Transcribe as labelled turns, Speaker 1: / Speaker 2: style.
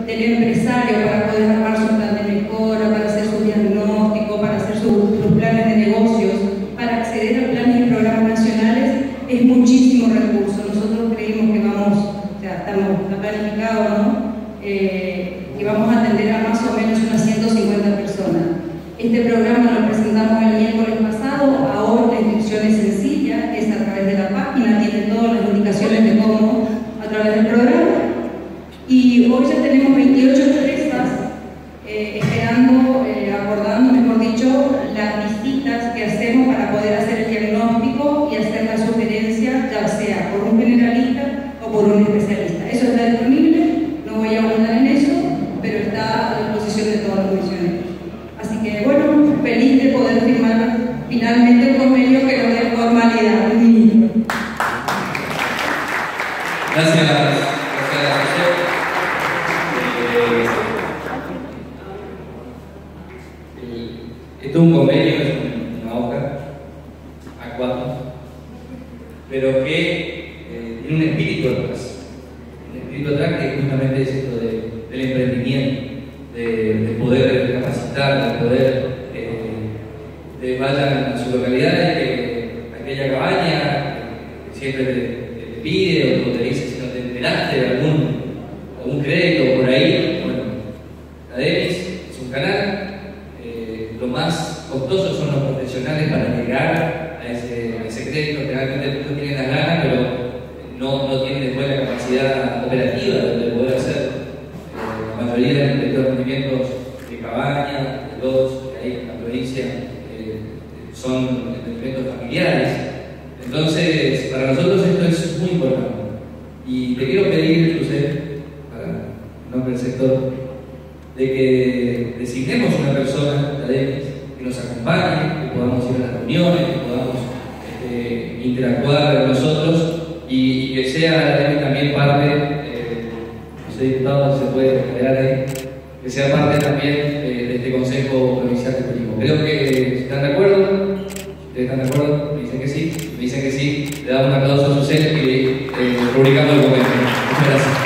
Speaker 1: del empresario para poder armar su plan de mejora, para hacer su diagnóstico, para hacer sus planes de negocios, para acceder a planes y programas nacionales, es muchísimo recurso. Nosotros creímos que vamos, o sea, estamos planificados, ¿no? Que vamos a atender a más o menos unas 150 personas. Este programa lo presentamos el miércoles pasado. Ahora la inscripción es sencilla, es a través de la página, tiene todas las indicaciones de cómo a través del programa. Y hoy ya tenemos 28 empresas esperando, acordando, mejor dicho, las visitas que hacemos para poder hacer el diagnóstico y hacer la sugerencia, ya sea por un generalista o por un especialista. Eso está disponible, no voy a abundar en eso, pero está a disposición de todos los misioneros. Así que, bueno, feliz de poder firmar finalmente un convenio que nos dé formalidad.
Speaker 2: Gracias. Esto es un convenio, es una hoja A4, pero que tiene un espíritu atrás. Un espíritu atrás que justamente es esto del emprendimiento, de poder capacitar, de poder de vayan a su localidad, aquella cabaña, siempre te pide o te dice si no te enteraste de algún crédito por ahí. Bueno, ADEMIS es un canal. Lo más costoso son los profesionales para llegar a ese crédito. Realmente no tienen las ganas, pero no tienen después la capacidad operativa de poder hacer. La mayoría de los emprendimientos de cabaña, de lots que hay en la provincia son emprendimientos familiares. Entonces, para nosotros esto es muy importante. Y te quiero pedir, José, para el nombre del sector, de que designemos una persona de ADEMIS que nos acompañe, que podamos ir a las reuniones, que podamos interactuar nosotros y que sea ADEMIS también parte, no sé, diputado, se puede crear ahí, que sea parte también de este Consejo Provincial de Turismo. Creo que están de acuerdo. ¿Ustedes están de acuerdo? Me dicen que sí. Me dicen que sí. Le damos un aplauso a Susana y rubricamos el convenio. Muchas gracias.